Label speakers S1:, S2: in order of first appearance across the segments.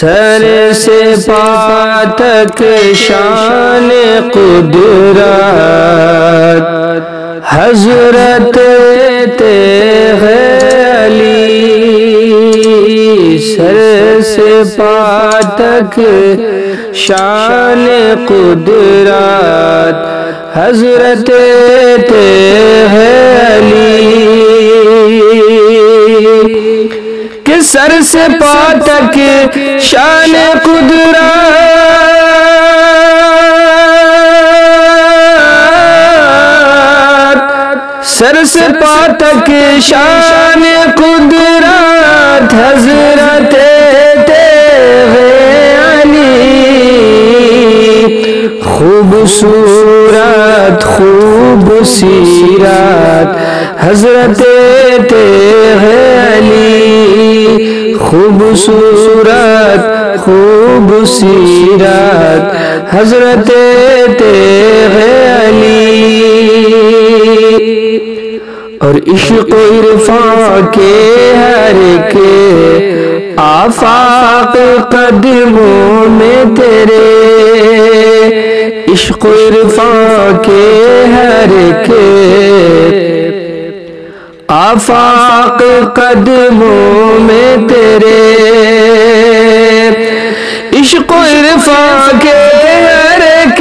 S1: سر سے پا تک شان قدرت حضرت تیغ علی، سر سے پا تک شان قدرت حضرت تیغ علی، کہ سر سے پا تک شان قدرت، سر سے پا تک شان قدرت حضرت تیغ علی، خوبصورت خوب سیرت حضرت تیغ علی، خوبصورت خوب سیرت حضرت تیغ علی، اور عشق و عرفان کے ہر ایک آفاق قدموں میں تیرے، عشق و عرفان کے ہر ایک آفاق قدموں میں تیرے، عشق و عرفان کے ہر ایک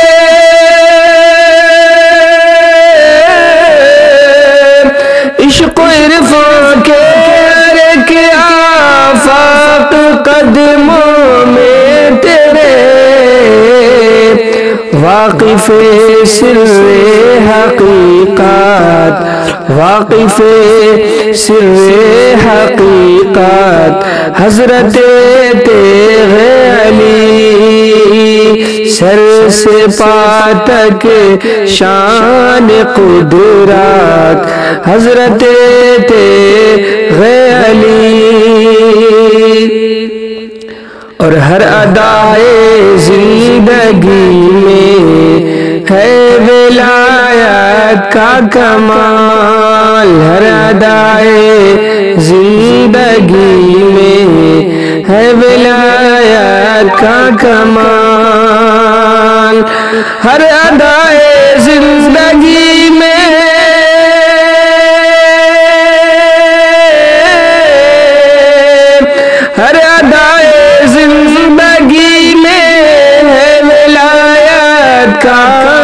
S1: عشق و عرفان کے ہر ایک آفاق قدموں میں تیرے، واقف سر حقیقت واقف سر حقیقت حضرت تیغ علی، سر سے پا تک شان قدرت حضرت تیغ علی، اور ہر ادائے زندگی میں ہے ولایت کا کمال، ہر ادائے زندگی میں ہے ولایت کا کمال، ہر ادائے زندگی میں ہر ادائے زندگی میں ہے ولایت کا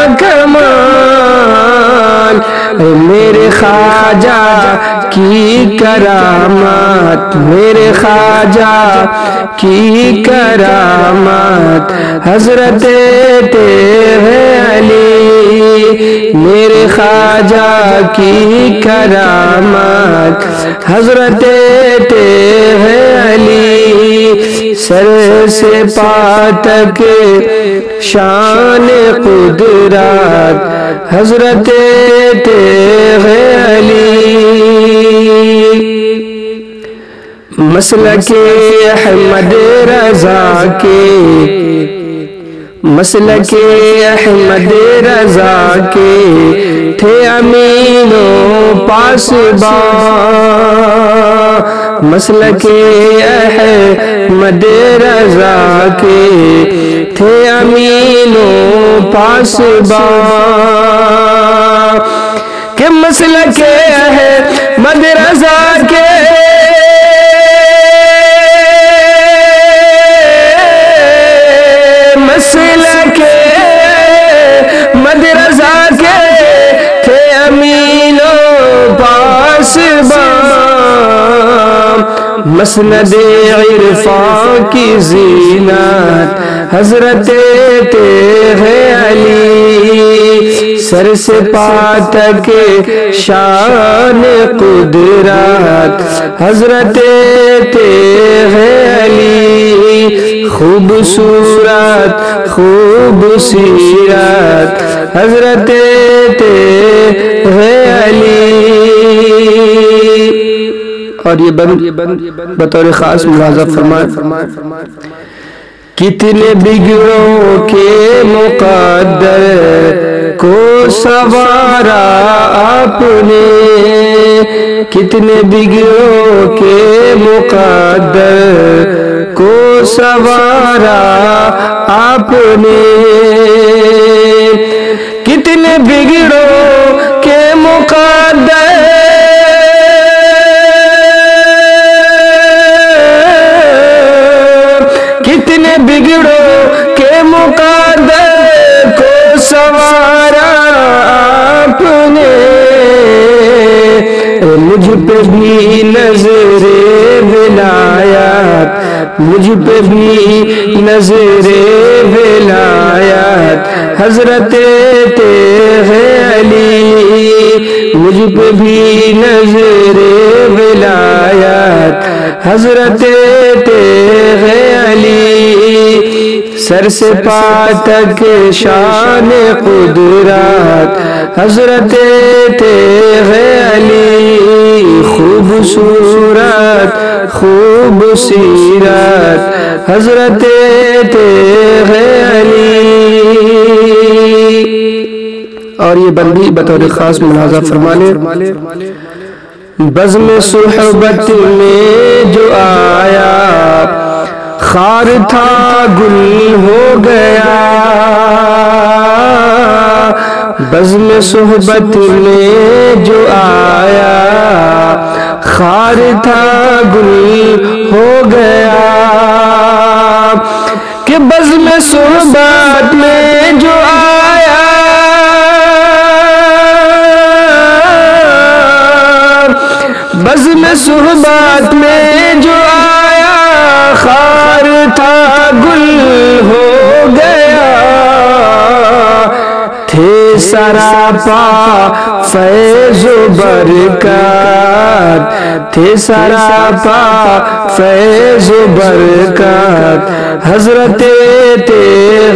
S1: کمال، میرے خواجہ کی کرامت میرے خواجہ کی کرامت حضرت تیغ علی، میرے خواجہ کی کرامت حضرت تیغ علی، سر سے پا تک شان قدرت حضرت تیغ علی، مسلک احمد رضا کے مسلک احمد رضا کے تھے امین و پاسبان، مسلک احمد رضا کے تھے امین و پاسبان، کہ مسلک احمد رضا کے مسلک احمد رضا کے تھے امین و پاسبان، مسند عرفان کی زینت حضرت تیغ علی، سر سے پا تک شان قدرت حضرت تیغ علی، خوبصورت خوب سیرت حضرت تیغ علی، اور یہ بند بطور خاص ملاحظہ فرمائے، کتنے بگڑوں کے مقدر کو سوارا آپ نے، کتنے بگڑوں کے مقدر کو سوارا آپ نے، کتنے بگڑوں کے مقدر، کتنے بگڑوں کے مقدر کو سوارا آپ نے، مجھ پہ بھی نظر ولایت، مجھ پہ بھی نظر ولایت حضرت تیغ علی، مجھ پہ بھی نظر ولایت حضرت تیغ علی، سر سے پا تک شان قدرت حضرت تیغ علی، خوبصورت خوب سیرت حضرت تیغ علی۔ اور یہ بندی بطور خاص ملاحظہ فرمانے، بزم صحبت میں جو آیا خار تھا گل ہو گیا، بزم صحبت میں جو آیا خار تھا گل ہو گیا، کہ بزم صحبت میں جو آیا بزم صحبت میں جو آیا خار تھا گل ہو گیا، تھے سراپا فیض و برکت، تھے سراپا فیض و برکت حضرت تیغ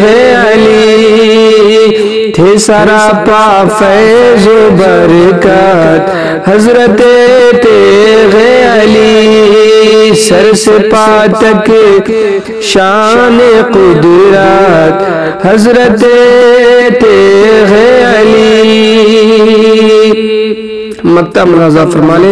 S1: علی، تھے سراپا فیض و برکت حضرت تیغ علی، سر سے پا تک شان قدرت حضرت تیغ علی۔ مقطع ملاحظہ فرمانے،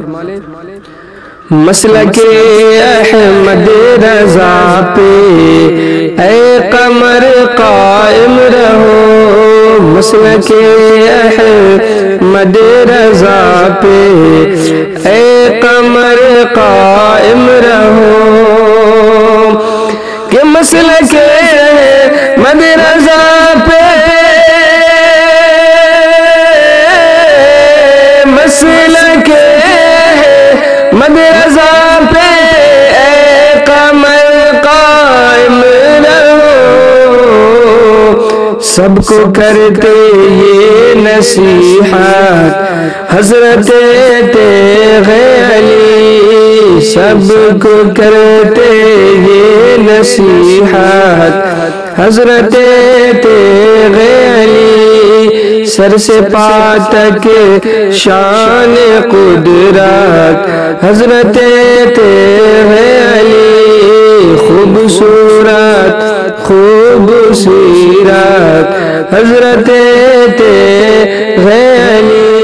S1: مسلک احمد رضا پہ اے قمر قائم رہو، مسلک احمد رضا پہ اے قمر قائم رہو، کہ مسلک احمد رضا پہ مسلک احمد رضا پہ اے قمر قائم رہو، سب کو کرتے یہ نصیحت حضرت تیغ علی، سب کو کرتے یہ نصیحت حضرت تیغ علی، سر سے پا تک شان قدرت حضرت تیغ علی، خوبصورت خوب سیرت حضرت تیغ علی۔